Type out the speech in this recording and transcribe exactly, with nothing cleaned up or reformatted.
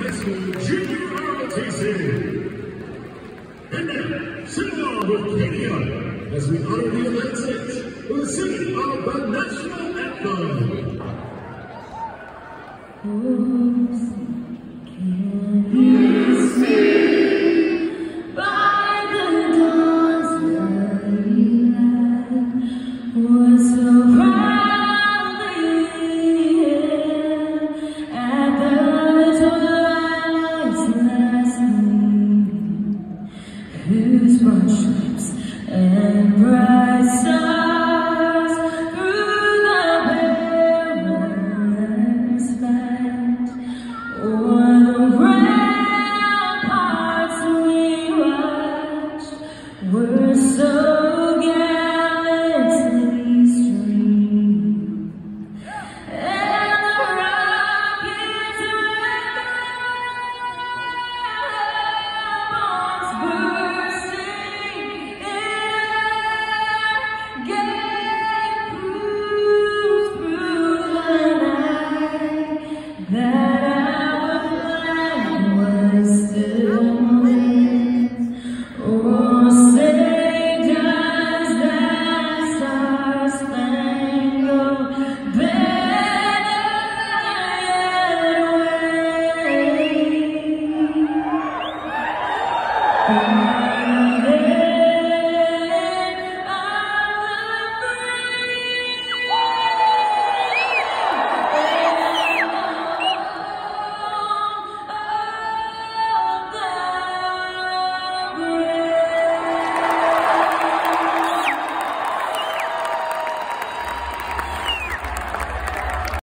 High School Junior R O T C. And now, sing along with Katie Hart as we honor the United States with the singing of the national anthem. Oh, can you see by the dawn's early light what so proudly at the twilight's last gleam, whose broad stripes and bright stars through the perilous fight o'er the ramparts we watched were so gallantly streamed, and the rockets' red bombs bursting in air gave proof through the night that